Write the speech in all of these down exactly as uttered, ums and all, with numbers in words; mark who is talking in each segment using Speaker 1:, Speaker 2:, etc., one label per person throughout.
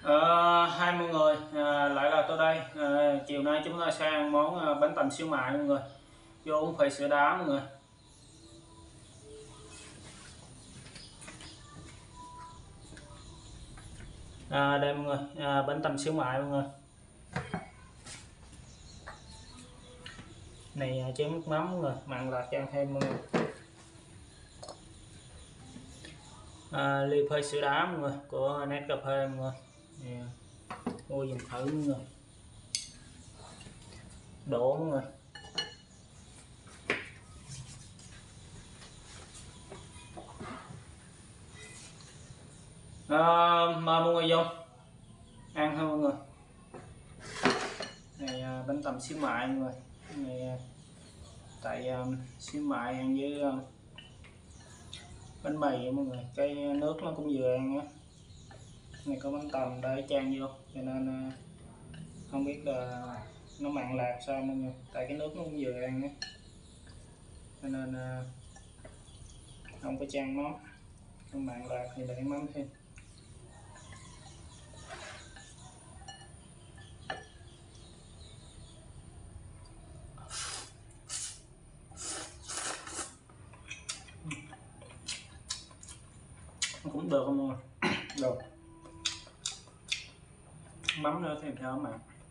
Speaker 1: Ờ, Hai mọi người, à, lại là tôi đây. À, chiều nay chúng ta sẽ ăn món à, bánh tằm xíu mại mọi người, vô uống phê sữa đá mọi người. À, đây mọi người, à, bánh tằm xíu mại mọi người. Này à, chén nước mắm mọi người, mặn lạc cho ăn thêm mọi người. À, ly phê sữa đá mọi người của Nescafe mọi người. Nè, mua dùng thử mọi người. Đổ mọi người. À, mời mọi người vô ăn thôi mọi người. Này à, bánh tằm xíu mại mọi người. Này à, tại um, xíu mại ăn với um, bánh mì mọi người, cái nước nó cũng vừa ăn á. Này có bánh tằm để chan vô cho nên uh, không biết là nó mặn lạc sao mọi người, tại cái nước nó cũng vừa ăn á cho nên uh, không có chan món. Không mặn lạc thì để mắm thêm. Cũng được không mọi người? Được. Mắm nữa thêm theo mà.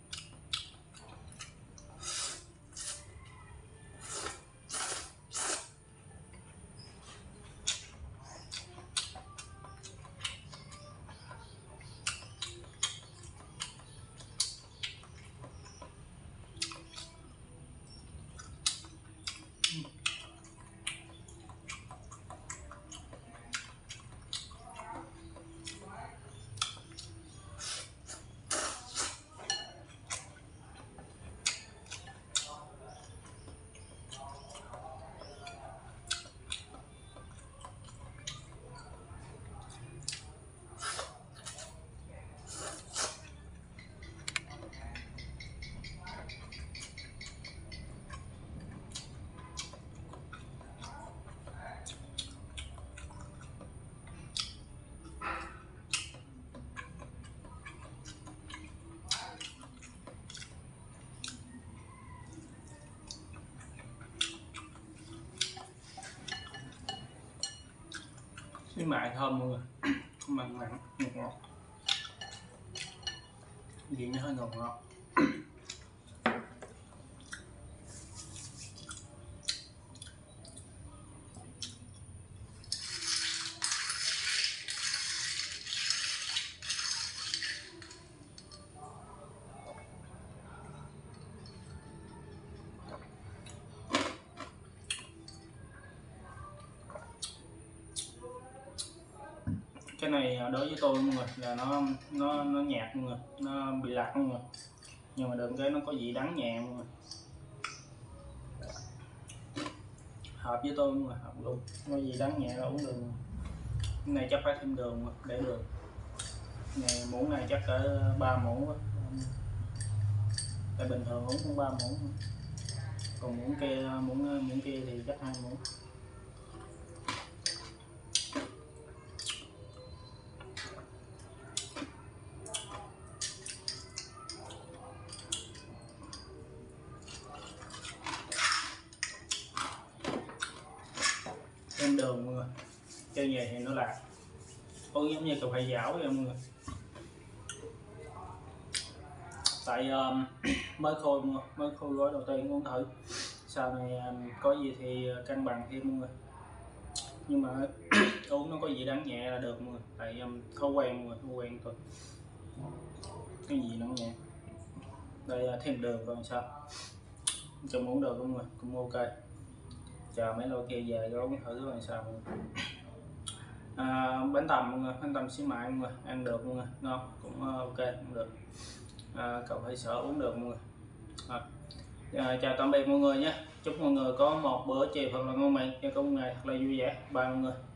Speaker 1: Xíu mại thơm mọi người, mặn mặn ngọt ngọt, vị nó hơi ngọt ngọt. Cái này đối với tôi mọi người là nó nó nó nhạt mọi người, nó bị lạc mọi người, nhưng mà đừng cái nó có vị đắng nhẹ mọi người, hợp với tôi mọi người, hợp luôn, có vị đắng nhẹ là uống được. Cái này chắc phải thêm đường mà, để đường này, muỗng này chắc cỡ ba muỗng quá, tại bình thường uống cũng ba muỗng, còn muỗng kia muỗng muỗng kia thì chắc hai muỗng. Thêm đường mọi người, chơi về thì nó lạc, uống giống như cà phê dảo vậy mọi người. Tại um, mới khôi mọi người, mới khôi gói đầu tiên uống thử, sau này um, có gì thì cân bằng thêm mọi người, nhưng mà uống nó có gì đáng nhẹ là được mọi người, tại um, không quen mọi người, không quen thôi, cái gì nó nhẹ. Đây uh, thêm đường còn sao, trong uống được mọi người, cũng ok. Chờ mấy lô kia về cho uống thử rồi sao mọi người. À, bánh tằm mọi người, bánh tằm xíu mại mọi người, ăn được mọi người, ngon, cũng uh, ok, cũng được. À, cậu phải sợ uống được mọi người. À, à, chào tạm biệt mọi người nhé, chúc mọi người có một bữa chiều thật là ngon miệng, cho có một ngày thật là vui vẻ. Bye mọi người.